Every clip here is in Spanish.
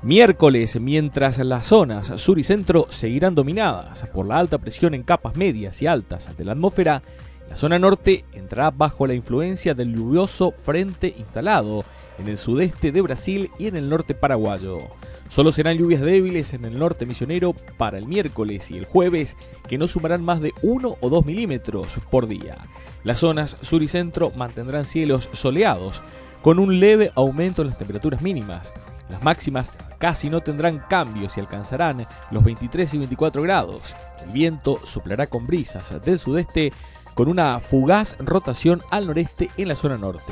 Miércoles, mientras las zonas sur y centro seguirán dominadas por la alta presión en capas medias y altas de la atmósfera, la zona norte entrará bajo la influencia del lluvioso frente instalado en el sudeste de Brasil y en el norte paraguayo. Solo serán lluvias débiles en el norte misionero para el miércoles y el jueves, que no sumarán más de 1 o 2 milímetros por día. Las zonas sur y centro mantendrán cielos soleados, con un leve aumento en las temperaturas mínimas. Las máximas casi no tendrán cambios y alcanzarán los 23 y 24 grados. El viento soplará con brisas del sudeste, con una fugaz rotación al noreste en la zona norte.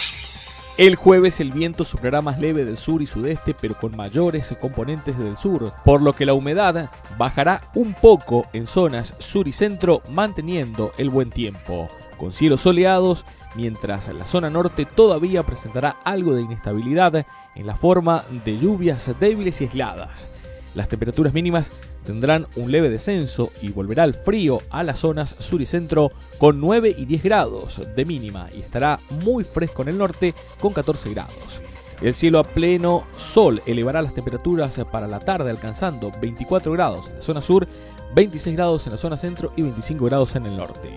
El jueves el viento soplará más leve del sur y sudeste, pero con mayores componentes del sur, por lo que la humedad bajará un poco en zonas sur y centro, manteniendo el buen tiempo, con cielos soleados, mientras la zona norte todavía presentará algo de inestabilidad en la forma de lluvias débiles y aisladas. Las temperaturas mínimas tendrán un leve descenso y volverá el frío a las zonas sur y centro con 9 y 10 grados de mínima y estará muy fresco en el norte con 14 grados. El cielo a pleno sol elevará las temperaturas para la tarde, alcanzando 24 grados en la zona sur, 26 grados en la zona centro y 25 grados en el norte.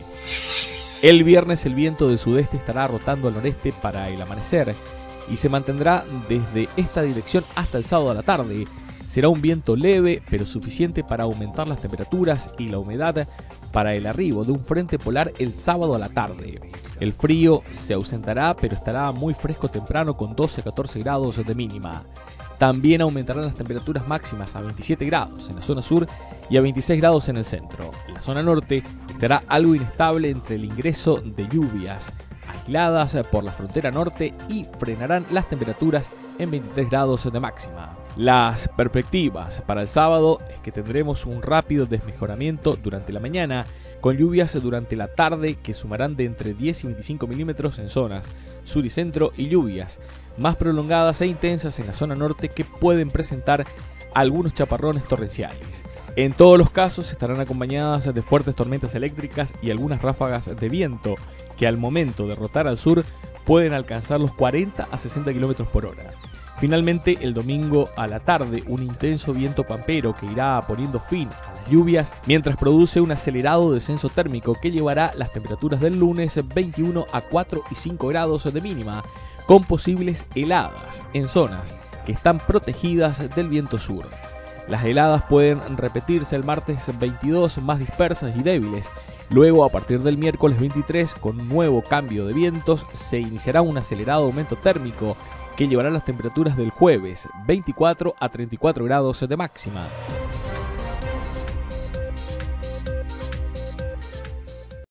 El viernes el viento del sudeste estará rotando al noreste para el amanecer y se mantendrá desde esta dirección hasta el sábado a la tarde. Será un viento leve pero suficiente para aumentar las temperaturas y la humedad para el arribo de un frente polar el sábado a la tarde. El frío se ausentará pero estará muy fresco temprano con 12 a 14 grados de mínima. También aumentarán las temperaturas máximas a 27 grados en la zona sur y a 26 grados en el centro. En la zona norte estará algo inestable entre el ingreso de lluvias aisladas por la frontera norte y frenarán las temperaturas en 23 grados de máxima. Las perspectivas para el sábado es que tendremos un rápido desmejoramiento durante la mañana, con lluvias durante la tarde que sumarán de entre 10 y 25 milímetros en zonas sur y centro y lluvias más prolongadas e intensas en la zona norte que pueden presentar algunos chaparrones torrenciales. En todos los casos estarán acompañadas de fuertes tormentas eléctricas y algunas ráfagas de viento que al momento de rotar al sur pueden alcanzar los 40 a 60 km por hora. Finalmente, el domingo a la tarde, un intenso viento pampero que irá poniendo fin a las lluvias mientras produce un acelerado descenso térmico que llevará las temperaturas del lunes 21 a 4 y 5 grados de mínima, con posibles heladas en zonas que están protegidas del viento sur. Las heladas pueden repetirse el martes 22 más dispersas y débiles. Luego, a partir del miércoles 23, con un nuevo cambio de vientos, se iniciará un acelerado aumento térmico que llevará las temperaturas del jueves 24 a 34 grados de máxima.